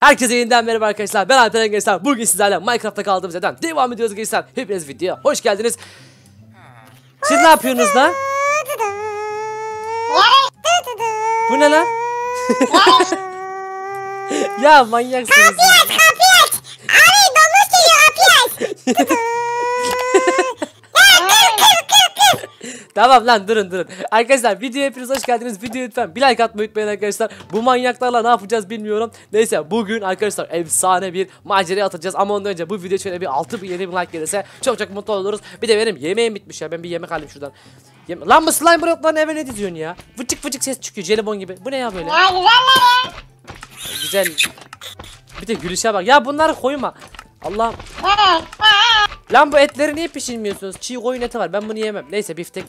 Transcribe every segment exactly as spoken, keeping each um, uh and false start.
Herkese yeniden merhaba arkadaşlar. Ben Alperen Gençler. Bugün sizlerle Minecraft'ta kaldığımız yerden devam ediyoruz gençler. Hepiniz videoya hoş geldiniz. Siz ne yapıyorsunuz lan? Bu ne lan? Ya manyaksınız. Kapıyı aç, kapıyı aç. Abi domuz geliyor, kapıyı aç. Tamam lan, durun durun. Arkadaşlar videoya hepiniz hoş geldiniz. Videoya lütfen bir like atmayı unutmayın arkadaşlar. Bu manyaklarla ne yapacağız bilmiyorum. Neyse, bugün arkadaşlar efsane bir maceraya atacağız. Ama ondan önce bu video şöyle bir altı bin yedi bin like gelirse çok çok mutlu oluruz. Bir de benim yemeğim bitmiş ya. Ben bir yemek alayım şuradan. Yeme lan bu slime blokların eve ne diziyorsun ya? Vıcık vıcık ses çıkıyor jelibon gibi. Bu ne ya böyle? Ya güzeller ya. Güzel. Bir de gülüşe bak. Ya bunları koyma. Allah. Lan bu etleri niye pişirmiyorsunuz? Çiğ koyun eti var. Ben bunu yemem. Neyse biftek.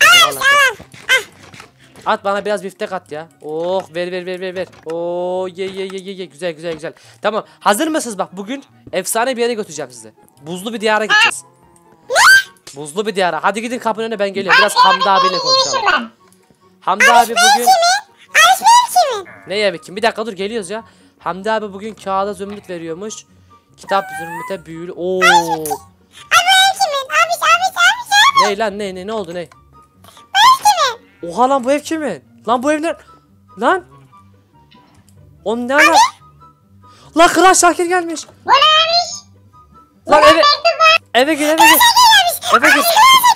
At bana biraz biftek at ya. Oh, ver ver ver ver ver. Oo, ye ye ye ye ye. Güzel güzel güzel. Tamam. Hazır mısınız? Bak bugün efsane bir yere götüreceğim sizi. Buzlu bir diyara gideceğiz. Buzlu bir diyara. Hadi gidin kapının önüne, ben geliyorum. Biraz Hamdi abiyle konuşalım. Hamdi abi bugün ne yemek kim? Bir dakika dur, geliyoruz ya. Hamdi abi bugün kağıda zümrüt veriyormuş. Kitap zümrüte büyülü. Oo. Ne lan, ne ne ne oldu ne? Oha lan, bu ev kimin? Lan bu evler lan. On ne ala? Lan Kral Şakir gelmiş. Bu neymiş? Lan eve eve gir eve gir. Eve gir.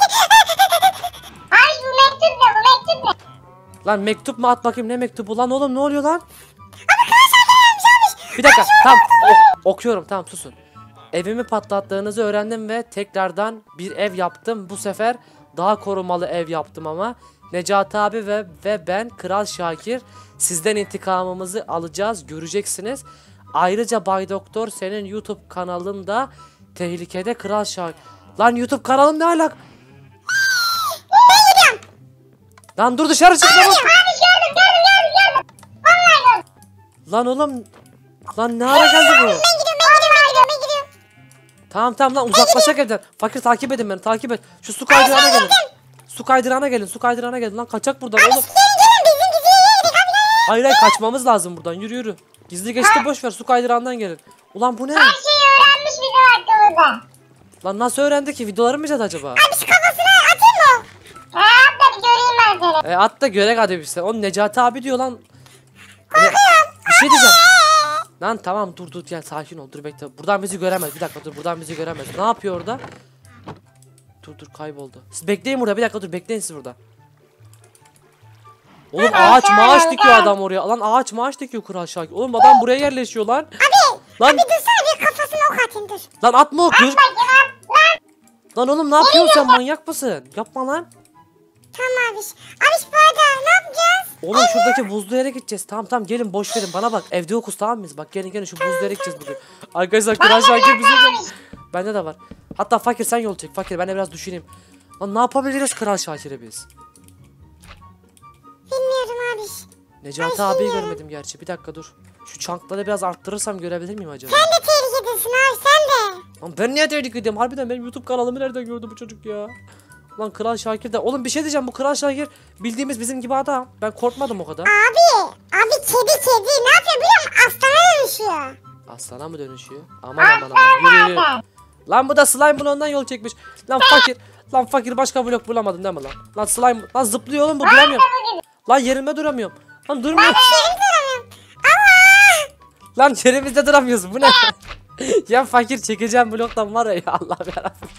Ay bu mektup ne, bu mektup ne? Lan mektup mu, at bakayım ne mektubu lan oğlum, ne oluyor lan? Bir dakika tamam, ok okuyorum, tamam susun. Evimi patlattığınızı öğrendim ve tekrardan bir ev yaptım. Bu sefer daha korumalı ev yaptım ama. Necati abi ve ve ben Kral Şakir sizden intikamımızı alacağız, göreceksiniz. Ayrıca Bay Doktor senin YouTube kanalında tehlikede Kral Şakir. Lan YouTube kanalım ne alak? Lan dur, dışarı çık lan. Lan oğlum, lan ne ara geldi bu? Tamam tamam lan, uzaklaşak evden. Fakir takip edin beni, takip et. Şu su kaydırana gelin. Su kaydırana gelin, su kaydırana gelin lan, kaçak buradan oğlum. Hayır hayır, kaçmamız lazım buradan, yürü yürü. Gizli geçti boş ver, su kaydırandan gelin. Ulan bu ne? Her şeyi öğrenmiş bizim hakkımızda. Lan nasıl öğrendi ki, videoları mı izledi acaba? Abi şu kafasına atayım mı? Ha at da bir göreyim ben seni. E at da görek hadi bir şey. O Necati abi diyor lan. E, bir şey diyeceğim. Lan tamam dur dur gel, sakin ol, dur bekle. Buradan bizi göremez, bir dakika dur, buradan bizi göremez. Ne yapıyor orada? Dur dur, kayboldu. Siz bekleyin burada, bir dakika dur, bekleyin siz burada. Oğlum ağaç maaş dikiyor adam oraya. Lan ağaç maaş dikiyor Kral Şakir. Oğlum adam buraya yerleşiyor lan. Abi. Lan. Abi dursana, bir kafasına ok atayım, dur. Lan atma ok. Lan. Lan. Lan oğlum ne yapıyorsun sen, manyak mısın? Yapma lan. Tamam abiş. Abiş bu arada ne yapacağız? Oğlum şuradaki buzlu yere gideceğiz. Tamam tamam gelin, boş verin bana bak. Evde yokuz, tamam mıyız? Bak gelin gelin, şu buzlu yere gideceğiz bugün. Arkadaşlar Kral Şakir bize gel. Bende de var. Hatta Fakir sen yol çek. Fakir ben de biraz düşüneyim. Lan ne yapabiliriz Kral Şakir'e biz? Bilmiyorum abiş. Necati Ay, abiyi bilmiyorum. görmedim gerçi. Bir dakika dur. Şu çankları biraz arttırırsam görebilir miyim acaba? Sen de tehlikedesin abi, sen de. Lan ben niye tehlikedeyim? Harbiden benim YouTube kanalımı nereden gördü bu çocuk ya? Lan Kral Şakir de. Oğlum bir şey diyeceğim, bu Kral Şakir bildiğimiz bizim gibi adam. Ben korkmadım o kadar. Abi. Abi kedi kedi ne yapıyor biliyor musun? Aslana dönüşüyor. Aslana mı dönüşüyor? Aman aman aman. Yürü yürü. Lan bu da slime bloğundan yol çekmiş. Lan Fakir. Lan Fakir başka blok bulamadın değil mi lan? Lan slime. Lan zıplıyor oğlum bu, duramıyorum. Lan yerimde duramıyorum. Lan durmuyor. Lan yerimizde duramıyorsun, bu ne? Ya Fakir çekeceğim bloktan var ya, Allah yarabbim.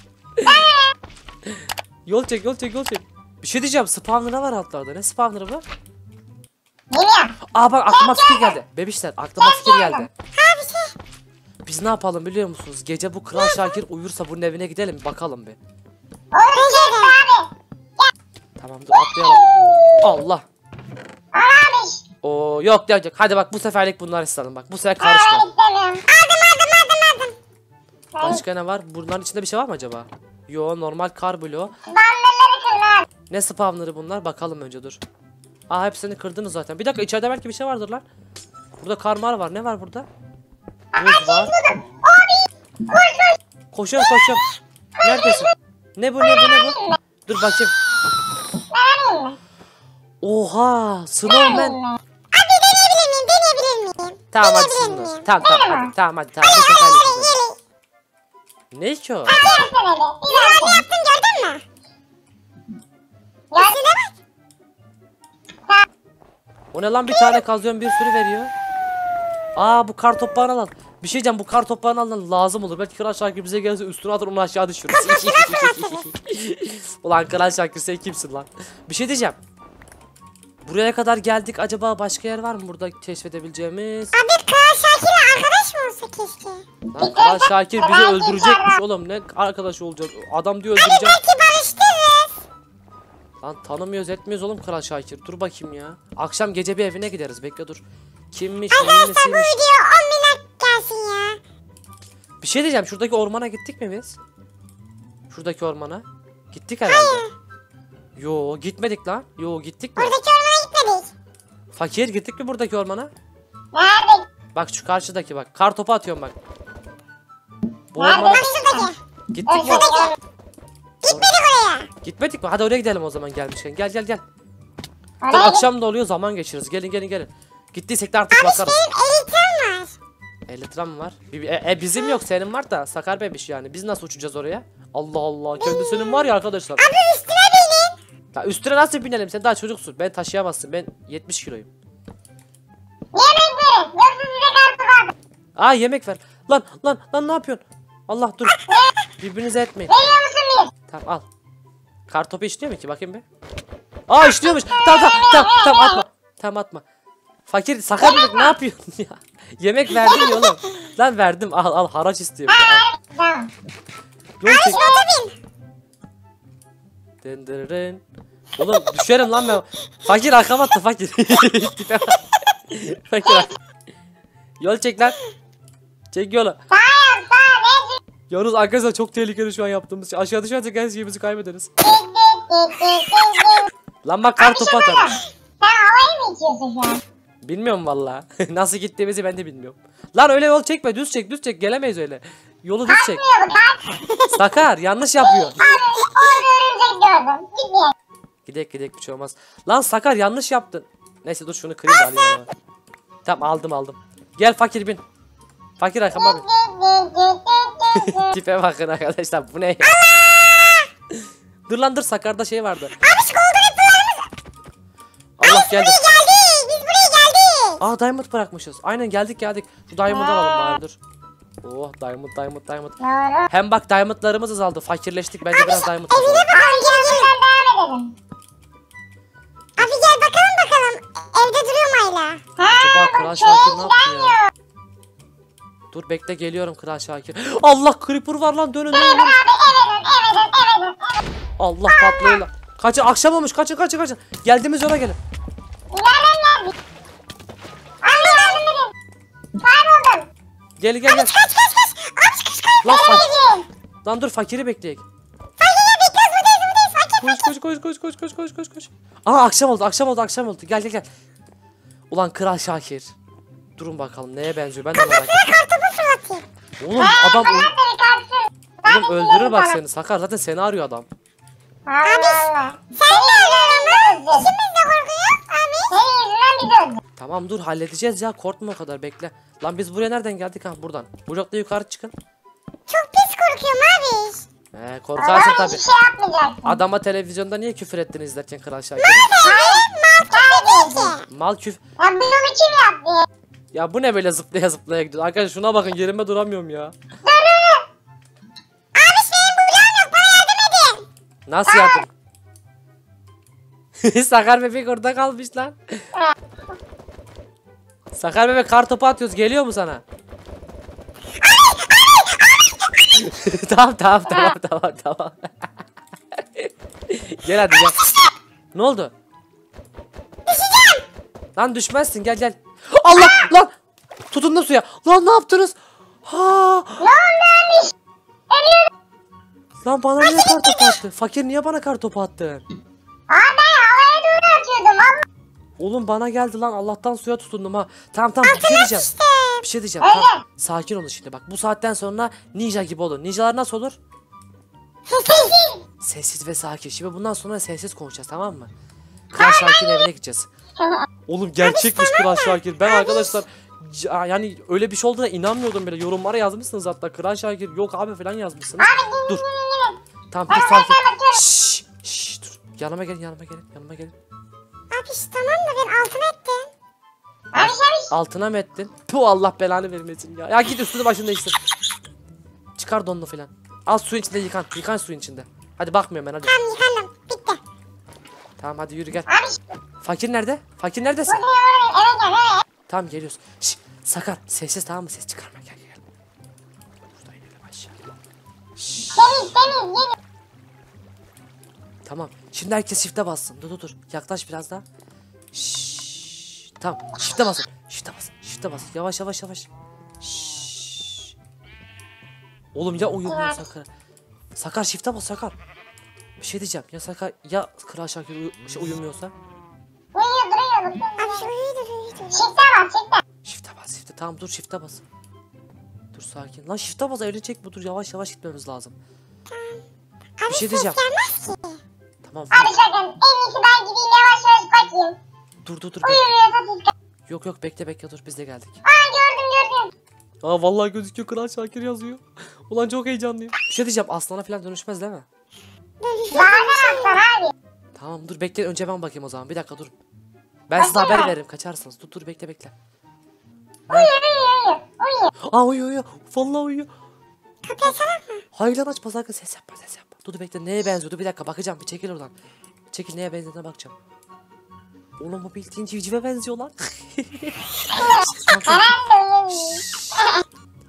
Yol çek yol çek yol çek. Bir şey diyeceğim, spawner'a var altlarda. Ne spawner'ı bu? Geliyor. Aa bak, aklıma fikir geldi. Bebişler aklıma fikir geldi. Abi şey. Biz ne yapalım biliyor musunuz? Gece bu Kral Şakir uyursa bunun evine gidelim bakalım bir. Olur abi. Tamam dur atlayalım. Allah. Abiş. Oo yok yok yok. Hadi bak bu seferlik bunlar istedim bak. Bu sefer Hayır karıştı. istemiyorum. Aldım aldım aldım aldım. Başka ne var? Bunların içinde bir şey var mı acaba? Yo, normal kar bloğu. Banderleri kırma. Ne spawner'ı bunlar? Bakalım önce dur. Aa hepsini kırdınız zaten. Bir dakika, içeride belki bir şey vardır lan. Burada karmar var. Ne var burada? Buz var. Koşuyorum koşuyorum. Neredesin? Ne bu ne bu ne bu? Dur bakayım. Oha, snowman. Abi deneyebilir miyim? Deneyebilir miyim? Tamam hadi Binebilir sizin olsun. miyim? Tamam tamam hadi. Tamam hadi tamam. Bu sefer de sizin olsun. Ne ki o? Yürü abi yaptın gördün mü? Üstüne bak. O ne lan, bir tane kazıyorum bir sürü veriyor. Aa bu kar toprağını alalım. Bir şey diyeceğim, bu kar toprağını alalım, lazım olur. Belki Kral Şakir bize gelirse üstüne atar, onu aşağı düşürürüz. Ulan Kral Şakir sen kimsin lan? Bir şey diyeceğim. Buraya kadar geldik, acaba başka yer var mı burada keşfedebileceğimiz? Abi Kral Şakir'le arkadaş mı olsa keşke? Lan Kral Şakir bizi öldürecekmiş oğlum, ne arkadaş olacağız? Adam diyor öldüreceğim. Belki barıştırırız. Lan tanımıyoruz etmiyoruz oğlum Kral Şakir, dur bakayım ya. Akşam gece bir evine gideriz, bekle dur. Kimmiş neyin Arkadaşlar bu nesiymiş? video on bin like gelsin ya. Bir şey diyeceğim, şuradaki ormana gittik mi biz? Şuradaki ormana. Gittik herhalde. Yo gitmedik lan. Yo gittik mi? Buradaki ormana gitmedik. Fakir gittik mi buradaki ormana? Nerede? Bak şu karşıdaki bak. Kar topu atıyorum bak. Bu Nerede? ormana Bak şuradaki. gittik mi? Şuradaki. Gitmedik oraya. Gitmedik mi? Hadi oraya gidelim o zaman gelmişken. Gel gel gel. Dur, Oraya git. akşam da oluyor, zaman geçiririz. Gelin gelin gelin. Gittiysek de artık bakarız. Benim elitim var. elli liram var. Bir- E, e, bizim yok, senin var da Sakar bebiş yani. Biz nasıl uçacağız oraya? Allah Allah. Kendisinin var ya arkadaşlar. Abi üstüne binin. Ya üstüne nasıl binelim? Sen daha çocuksun. Ben taşıyamazsın. Ben yetmiş kiloyum. Yemek verin. Yoksa size kartı var. Aa yemek ver. Lan lan lan ne yapıyorsun? Allah dur. Birbirinize etmeyin. Veriyor musun bir? Tamam al. Kartopu işliyor mu ki? Bakayım bir. Aa işliyormuş. Tamam tamam tamam tamam atma. Tamam atma. Fakir sakar bebek ne yapıyorsun ya? Yemek verdin ya oğlum. Lan verdim, al al, haraç istiyor. Al. Tamam. Yol çek. Şurada bin. Dın dın dın. Oğlum düşerim lan ben. Fakir arkama attı fakir. Tipe bak. Fakir ar- Yol çek lan. Çek yolu. Sağ sağ ne? Yalnız arkadaşlar çok tehlikeli şu an yaptığımız şey. Aşağı düşersek her şeyimizi kaybederiz. Lan bak kar topu atar. Sen havayı mı içiyorsun şu an? Bilmiyorum valla. Nasıl gittiğimizi ben de bilmiyorum. Lan öyle yol çekme, düz çek düz çek, gelemeyiz öyle. Yolu düz çek. Yok lan. Sakar yanlış yapıyor. Abi orada örümcek gördüm. Gitmeyin. Gidek gidek bir şey olmaz. Lan Sakar yanlış yaptın. Neyse dur şunu kırayım da alayım yanıma. Tamam aldım aldım. Gel fakir bin. Fakir arkama bin. Tipe bakın arkadaşlar, bu ne ya? Dur lan dur, Sakar'da şey vardı. Abi şu golden apple'larımız. Allah geldi. Geldik. Biz buraya geldik. Aa diamond bırakmışız. Aynen geldik geldik. Şu diamond'ı alalım bari dur. Oh diamond diamond diamond. Doğru. Hem bak diamondlarımız azaldı. Fakirleştik. Bence biraz diamond Evine alalım. bakalım. Gel gel. Devam edelim. Abi gel bakalım bakalım. Evde duruyor mu hala? Acaba Kral Şakir ne yaptı ya? Dur bekle geliyorum Kral Şakir. Allah creeper var lan, dönün dönün. dönün. Abi evenin evenin evenin. Allah patlıyor lan. Kaçın, akşam olmuş, kaçın kaçın kaçın. Geldiğimiz yola gelin. İleriden geldik. Abi yardım edin. Kayboldum. Gel gel gel. Kaç kaç kaç. Abi kaç kaç. Lan, fa- Nereye gidin? lan dur fakiri bekleyek. Fakir ya bekliyoruz buradayız buradayız. Fakir. Koş koş koş koş koş koş koş koş koş. Aa akşam oldu akşam oldu akşam oldu. Gel gel gel. Ulan Kral Şakir. Durun bakalım neye benziyor, ben de merak ettim. Kartopu fırlatayım. Oğlum adam öl- Seni kalsın. oğlum öldürür bak seni Sakar, zaten seni arıyor adam. Abi sen de arıyorsun lan. İkimiz de korkuyoruz abi. Senin yüzünden biz öldük. Tamam dur halledeceğiz ya, korkma o kadar, bekle. Lan biz buraya nereden geldik ha, buradan. Blokla yukarı çıkın. Çok pis korkuyorum abi. He korkarsın tabi. Hiçbir şey yapmayacaksın. Adama televizyonda niye küfür ettin izlerken Kral Şakir? Hayır mal değil ki. Mal küf... Ya bunu kim yaptı? Ya bu ne böyle zıplaya zıplaya gidiyor. Arkadaşlar şuna bakın, yerimde duramıyorum ya. Abi senin bulacağın yok bana yardım edin. Nasıl yardım? Sakar bebek orada kalmış lan. Sakar bebek kar topu atıyoruz, geliyor mu sana? tamam tamam tamam tamam tamam. Gel hadi gel. Ne oldu? Düşeceğim. Lan düşmezsin, gel gel. Allah lan. Tutundum suya. Lan ne yaptınız? Ha. Lan vermiş. Ölüyorum. Lan bana niye kar topu attı? Fakir niye bana kar topu attı? Aa ben havaya doğru atıyordum. Allah. Oğlum bana geldi lan, Allah'tan suya tutundum ha. Tamam tamam bir şey diyeceğim. İşte. Bir şey diyeceğim. Tamam, sakin olun şimdi bak. Bu saatten sonra ninja gibi olun. Ninjalar nasıl olur? Sessiz ve sakin. Şimdi bundan sonra sessiz konuşacağız, tamam mı? Kral Şakir'in evine gideceğiz. Oğlum gerçekmiş Kral Şakir. Ben arkadaşlar Ya, yani öyle bir şey olduğuna inanmıyordum bile. Yorumlara yazmışsınız hatta. Kral Şakir yok abi falan yazmışsınız. Abi Dur. gelin gelin gelin. Tamam dur sakin. Şşş. Şşş dur. Yanıma gelin yanıma gelin yanıma gelin. Abi işte tamam da ben altına ettim. Abi abi. Altına mı ettin? Puh Allah belanı vermesin ya. Ya git üstünü başını değiştir. Çıkar donunu falan. Al suyun içinde yıkan. Yıkan suyun içinde. Hadi bakmıyorum ben hadi. Tamam yıkandım. Bitti. Tamam hadi yürü gel. Abi Fakir nerede? Fakir neredesin? buradayım oğlum. Eve gel eve. Tamam geliyoruz. Şşş Sakar sessiz tamam mı? Ses çıkarma gel gel. Şuradan inelim aşağı. Şşş. Temiz temiz gelin. Tamam. Şimdi herkes shift'e bassın. Dur dur dur. Yaklaş biraz daha. Şşş. Tamam. Shift'e basın. Shift'e basın. Shift'e basın. Yavaş yavaş yavaş. Şşş. Oğlum ya uyumuyor Sakar. Sakar shift'e bas Sakar. Bir şey diyeceğim. Ya Sakar ya Kral Şakir uyu şey, uyumuyorsa? Uyuyor duruyor. Abi uyuyor uyuyor. Şifte var şifte. Shift'e bas shift'e. Tamam dur shift'e bas. Dur sakin. Lan shift'e bas evlenecek bu dur yavaş yavaş gitmemiz lazım. Bir şey diyeceğim. Tamam. Abi şaka en iyisi ben gideyim yavaş yavaş bakayım. Dur dur dur. Bekle. Uyumuyorsa siz. Yok yok bekle bekle dur biz de geldik. Aa gördüm gördüm. Aa vallahi gözüküyor Kral Şakir yazıyor. Ulan çok heyecanlıyım. Bir şey diyeceğim aslana falan dönüşmez değil mi? Zaten aslan abi. Tamam dur bekle önce ben bakayım o zaman. Bir dakika durun. Ben size haber veririm kaçarsınız. Dur dur bekle bekle. Uyuyor uyuyor uyuyor. Aa uyuyor uyuyor. Vallahi uyuyor. Kapıyı açalım mı? Hayır lan açma sakın ses yapma ses yapma. Dur dur bekle neye benziyordu bir dakika bakacağım bir çekil oradan. Çekil neye benzediğine bakacağım. Oğlum bu bildiğin civcive benziyor lan. Herhalde uyuyor.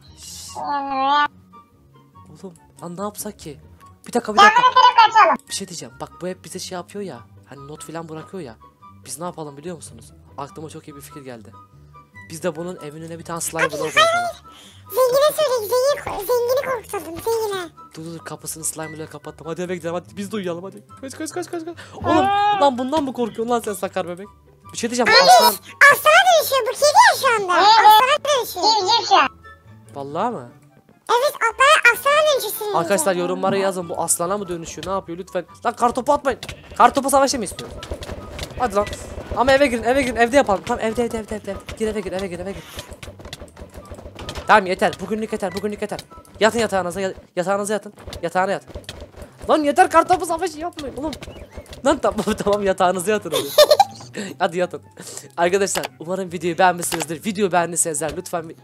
Oğlum lan ne yapsak ki? Bir dakika bir dakika. Camını kırıp kaçalım. Bir şey diyeceğim. Bak bu hep bize şey yapıyor ya. Hani not falan bırakıyor ya. Biz ne yapalım biliyor musunuz? Aklıma çok iyi bir fikir geldi. Biz de bunun evin önüne bir tane slime block bırakalım. Zengine söyle zengini, zengini korkutalım zengine. Dur dur dur, kapısını slime block'la kapattım. Hadi eve gidelim hadi biz de uyuyalım hadi. Kaç kaç kaç kaç kaç. Oğlum lan bundan mı korkuyorsun lan sen Sakar bebek? Bir şey diyeceğim bu aslan. Aslana dönüşüyor bu kedi ya şu anda. Aslana dönüşüyor. Civciv şu an. Vallahi mı? Evet atlara aslana dönüşürsün. Arkadaşlar yorumlara yazın bu aslana mı dönüşüyor ne yapıyor lütfen. Lan kartopu atmayın. Kartopu savaşı mı istiyorsun? Hadi lan. Ama eve girin eve girin evde yapalım. Tamam evde evde evde evde. Gir eve gir eve gir eve gir. Tamam yeter bugünlük yeter bugünlük yeter. Yatın yatağınıza ya- yatağınıza yatın. Yatağına yat. Lan yeter kartopu savaşı yapmayın oğlum. Lan tamam tamam yatağınıza yatın hadi. Hadi yatın. Arkadaşlar umarım videoyu beğenmişsinizdir. Video beğendiyseniz eğer lütfen bir...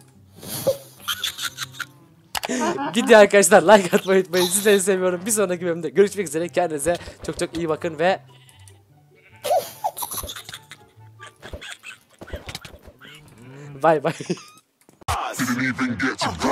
Gidiyor arkadaşlar like atmayı unutmayın. Sizleri seviyorum. Bir sonraki bölümde görüşmek üzere. Kendinize çok çok iyi bakın ve Bye bye. Didn't even get to